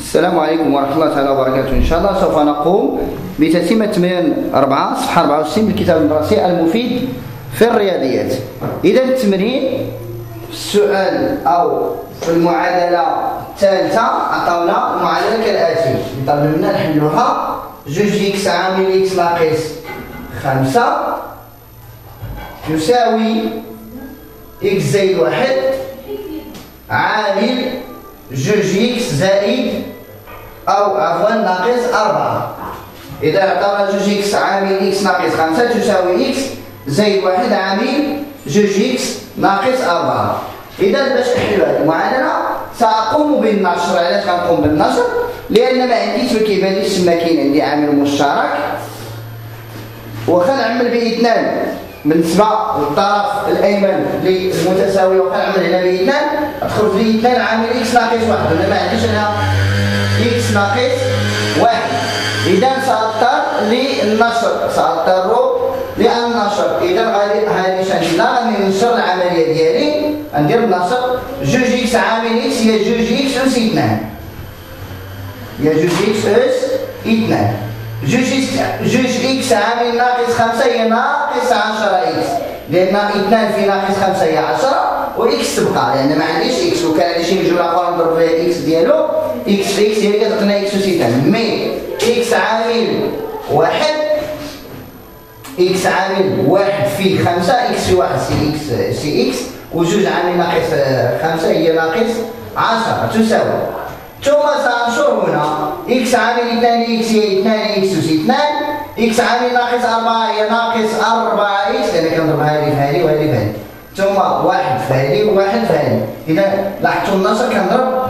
السلام عليكم ورحمة الله تعالى وبركاته. إن شاء الله سوف نقوم بتتمة تمرين 4 صفحة 64 من الكتاب المدرسي المفيد في الرياضيات. إذا التمرين في السؤال أو في المعادلة الثالثة عطاونا المعادلة كالآتي، يطلب منا نحلوها: جوج إكس عامل إكس ناقص 5 يساوي إكس زائد 1 عامل جوج إكس زائد أو عفوا ناقص 4. إذا عطانا جوج إكس عامل إكس ناقص 5 تساوي إكس زائد 1 عامل جوج إكس ناقص 4. إذا باش نحل هذه المعادلة سأقوم بالنشر. علاش غنقوم بالنشر؟ لأن ما عنديش ما كيبانليش تما كاين عندي عامل مشترك، واخا نعمل باثنان بالنسبة للطرف الأيمن للمتساوي، واخا نعمل هنا باثنان تخرج لي 2 عامل إكس ناقص 1، أنا ما عنديش هنا إكس ناقص 1. إذا سأضطر للنشر. إذا غادي ننشر العملية ديالي، ندير النشر. جوج إكس عامل إكس هي جوج إكس أس 2، هي جوج إكس أس 2. جوج إكس عامل ناقص 5 هي ناقص 10 إكس، لأن 2 في ناقص 5 هي 10 وإكس تبقى، لأن ما عنديش إكس. وكان عندي شي مجهول آخر نضرب فيها الإكس ديالو، إكس في إكس هي كتعطينا إكس أس 2. مي إكس عامل 1، إكس عامل 1 في 5، إكس في 1 سي إكس، وجوج عامل ناقص 5 هي ناقص 10 تساوي. ثم سأنشر هنا إكس عامل 2 إكس هي 2 إكس أس 2، إكس عامل ناقص 4 هي ناقص 4 إكس، لأن كنضرب هذه في هذه وهذه في هذه، ثم 1 في هذه وواحد في هذه. إذا لاحظتوا النشر كنضرب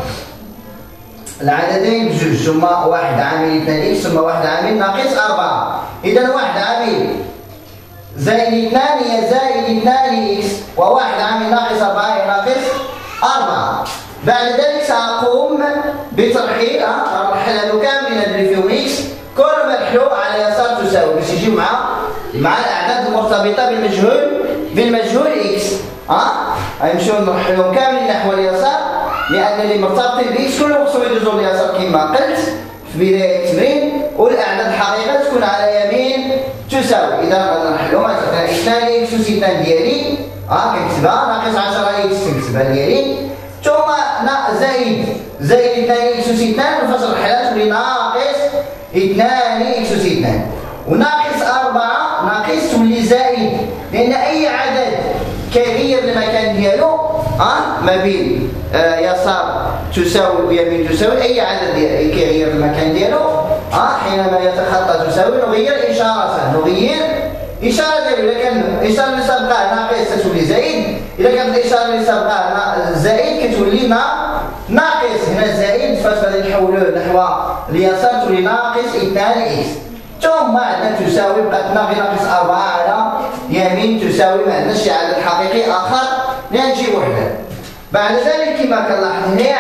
العددين بجوج، ثم 1 عامل 2 إكس ثم 1 عامل ناقص 4. إذا 1 عامل زائد 2 هي زائد 2 إكس، و1 عامل ناقص 4 هي ناقص 4. بعد ذلك سأقوم بترحيل هذو كاملين اللي فيهم إكس، كل ما نحلو على اليسار تساوي باش يجيو مع الأعداد المرتبطة بالمجهول إكس. غنمشيو نرحلهم كاملين نحو اليسار، لأن اللي مرتبطين بإكس كلهم خصهم يدوزو اليسار كما قلت في بداية التمرين، والأعداد الحقيقية تكون على يمين تساوي. إذا غادي نحلهم غتعطينا 2 إكس أس 2 ديالي، كنكتبها ناقص 10 إكس كنكتبها ديالي، ثم زائد 2 إكس أس 2 نفس الحالة تولي ناقص 2 إكس أس 2، وناقص 4 ناقص تولي زائد، لأن أي عدد كيغير المكان ديالو ما بين يسار تساوي ويمين تساوي، أي عدد كيغير المكان ديالو حينما يتخطى تساوي نغير إشارته، إشارة ديالو. إذا كان الإشارة اللي سابقاها ناقص تولي زائد، إذا كانت الإشارة اللي سابقاها زائد كتولي ناقص. هنا زائد فاش غادي نحولوه نحو اليسار تولي ناقص 2 إكس، ثم عندنا تساوي بقات لنا غير ناقص 4 على يمين تساوي، ما عندناش شي عدد حقيقي آخر اللي نجيب وحده. بعد ذلك كما كنلاحظ هنا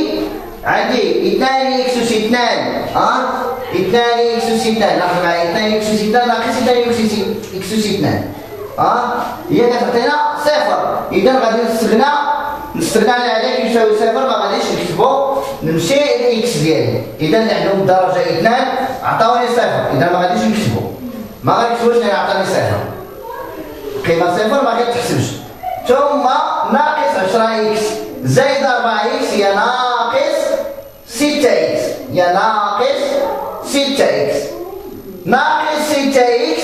عندي 2 إكس أس 2 2 إكس أس 2، لاحظ معايا 2 إكس أس 2 ناقص 2 إكس أس 2 هي كتعطينا صفر. إذا غادي نستغنى على هذاك يساوي صفر، ما غاديش نكتبو، نمشي لإكس ديالي. إذا اللي عندهم الدرجة 2 عطاوني صفر، إذا ما غاديش نكتبو، ما غنكتبوش لأن عطاني صفر، قيمة صفر ما كتحسبش. ثم ناقص 10 إكس زائد 4 إكس هي ناقص 6 إكس، هي ناقص 6 إكس، ناقص 6 إكس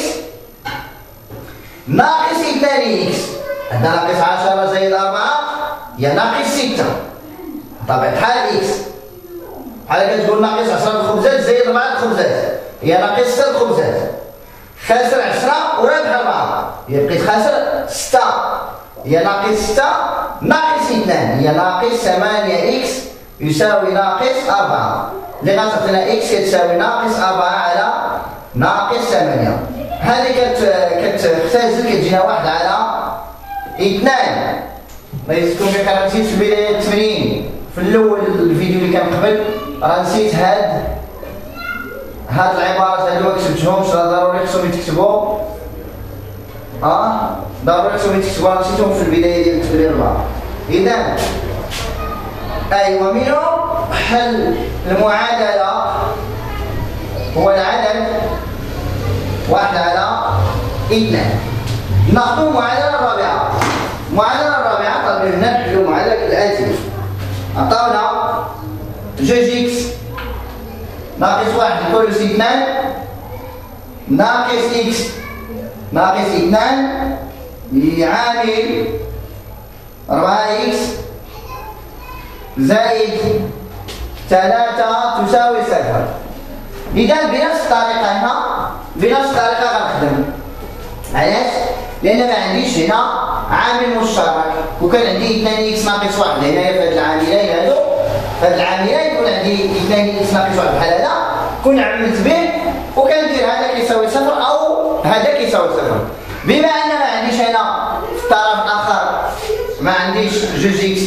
ناقص 2 إكس، عندنا ناقص 10 زائد 4 هي ناقص 6. طبعا الحال إكس بحال كتقول ناقص 10 الخبزات زائد 4 الخبزات هي ناقص 6 الخبزات، خاسر 10 ورابح 4 هي بقيت خاسر 6، هي ناقص 6 ناقص 2 هي ناقص 8 إكس يساوي ناقص 4، اللي غتعطينا إكس كتساوي ناقص 4 على ناقص 8. هذه كتختزل كتجينا 1 على 2. الله يجزيكم بخير. راه نسيت في بداية التمرين في الأول الفيديو اللي كان قبل، راه نسيت هاد العبارات هادو ما كتبتهمش، راه ضروري خصهم يتكتبوا، ضروري خصهم يتكتبوا، نسيتهم في البداية ديال التمرين 4. إذا أيوا منهم حل المعادلة هو العدد 1/2. ناخذ المعادلة الرابعة. المعادلة الرابعة طبعا نحل المعادلة الآتية. عطاونا جوج إكس ناقص 1 كل 2 ناقص إكس ناقص 2 يعادل 4 إكس زائد 3 تساوي 0. إذا بنفس الطريقة هنا بنفس الطريقة غنخدم. علاش؟ لأن ما عنديش هنا عامل مشترك، وكان عندي 2 إكس ناقص 1 هنايا في هاد العاملين هادو، في هاد العاملين يكون عندي 2 إكس ناقص 1 بحال هذا، كون عملت به وكندير هذا كيساوي 0 أو هذا كيساوي 0. بما أن ما عنديش هنا في الطرف الآخر ما عنديش جوج إكس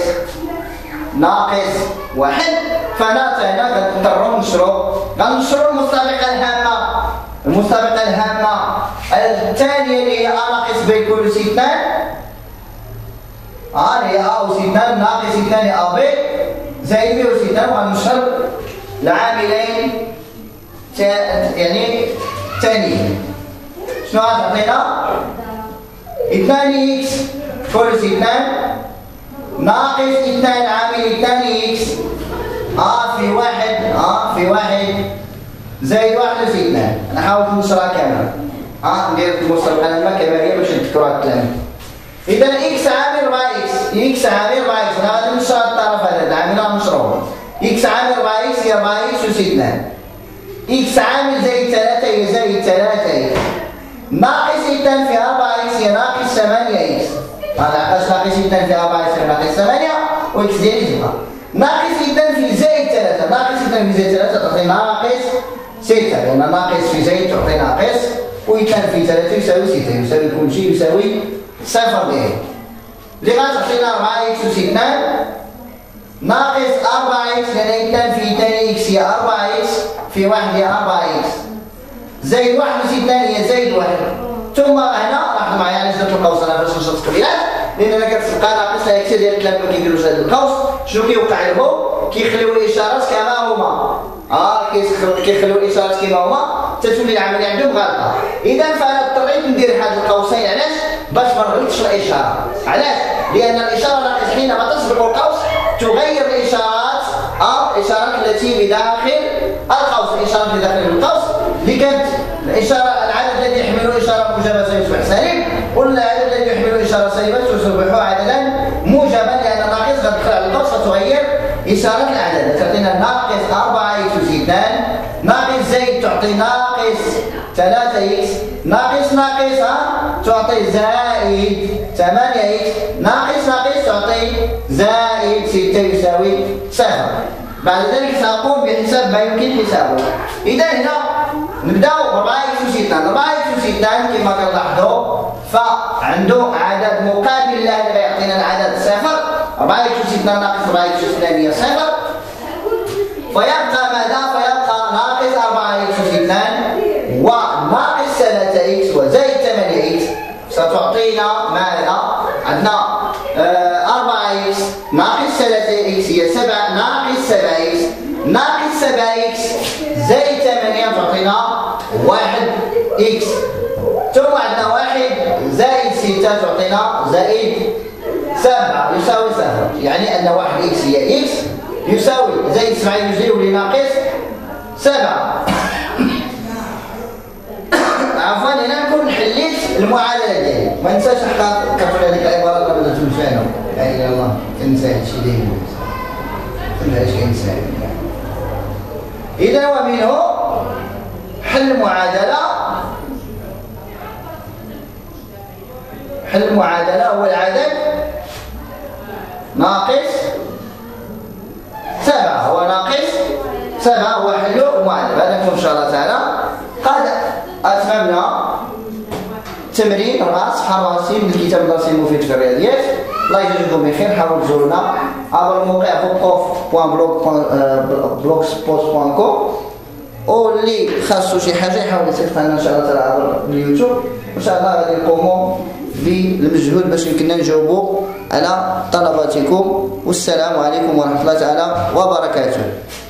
ناقص 1، فأنا هنا غنضطرو غنشرو المستبقة الهامة. المستبقة الهامة الثانية اللي هي أ ناقص ب كل 2 اللي هي أ أس 2 ناقص 2 أ ب زائد ب أس 2، وغنشر العاملين يعني الثانيين. شنو غتعطينا؟ 2 إكس كل 2 ناقص 2 عامل 2 إكس في 1 زائد 1 أس 2. نحاول نشرها كاملة. ندير المسطرة كمالية باش نذكروا هاد الكلام. إذا إكس عامل 4 إكس عامل 4 إكس. أنا غادي نشرح الطرف هذا العامل غنشروه. إكس عامل 4 إكس هي 4 إكس أس 2. إكس عامل زائد 3 هي زائد 3 إكس. ناقص 2 في 4 إكس هي ناقص 8 إكس. هذا علاش ناقص 2 في 4 إكس هي ناقص 8 وإكس ديالي تبقى. ناقص 2 في زائد 3 ناقص 2 في زائد 3 تعطي ناقص 6، لأن ناقص في زائد تعطي ناقص، و2 في 3 يساوي 6، يساوي كل شيء يساوي 0 ديالي. اللي غتعطينا 4 إكس أس 2 ناقص 4 إكس، لأن 2 في 2 إكس هي 4 إكس في 1 هي 4 إكس زائد 1 أس 2 هي زائد 1. ثم هنا لاحظوا معايا علاش درت القوس انا باش نشرط التقبيلات، لان انا كتلقى ناقص لا اكس ديال الكلام ما كيديروش هذا القوس. شنو كيوقع لهم؟ كيخليو الاشارات كما هما. كيخليو الاشارات كما هما تتولي العمليه عندهم غلطه. اذا فانا اضطريت ندير هاد القوسين. علاش؟ باش ما نغلطش في الاشاره. علاش؟ لان الاشاره ناقص حينما تسبق القوس تغير الاشارات الاشارات التي بداخل القوس. الاشارات اللي داخل القوس اللي كانت الاشاره العدد الذي يحمل اشاره موجبه سيصبح سالب، والعدد الذي يحمل اشاره سالبه سيصبح عددا موجبا، لان الناقص غتدخل على القوس فتغير اشاره العدد. تعطينا ناقص 4 اكس أس 2 ناقص زائد تعطي ناقص 3 اكس ناقص تعطي زائد 8 اكس ناقص تعطي زائد 6 يساوي 0. بعد ذلك سأقوم بحساب ما يمكن حسابه. إذا هنا نبداو 4 إكس أس 2. 4 إكس أس 2 كما كنلاحظوا فعنده عدد مقابل له اللي يعطينا العدد 0. 4 إكس أس 2 ناقص 4 إكس أس 2 هي 0. فيبقى ماذا؟ فيبقى ناقص 4 إكس أس 2 وناقص 3 إكس وزائد 8 إكس ستعطينا ماذا؟ عندنا 4 إكس ناقص 3 إكس هي 7 ناقص 7 إكس ناقص 7 إكس زائد 8 تعطينا 1 إكس. ثم عندنا 1 زائد 6 تعطينا زائد 7 يساوي 0. يعني أن 1 إكس هي إكس يساوي زائد 7 يجري يولي ناقص 7. عفوا هنا نكون حليت المعادله ديالي. ما ننساش حقا كتقول هذيك العباره قبل ما تنساها. لا اله الا الله تنسى هادشي دايما. علاش كنسى؟ اذا ومنه حل المعادله هو العدد ناقص 7. هو ناقص 7 هو حل المعادله. هذا ان شاء الله تعالى قد أتممنا تمرين 64 من الكتاب الدرسي المفيد في الرياضيات. الله يجزيكم بخير. حاولوا تزورونا عبر الموقع prof.blogspot.com، واللي خاصو شي حاجه يحاول يصيفط لنا ان شاء الله تعالى عبر اليوتيوب. وان شاء الله غادي نقوموا بالمجهود باش يمكننا نجاوبوا على طلباتكم. والسلام عليكم ورحمة الله تعالى وبركاته.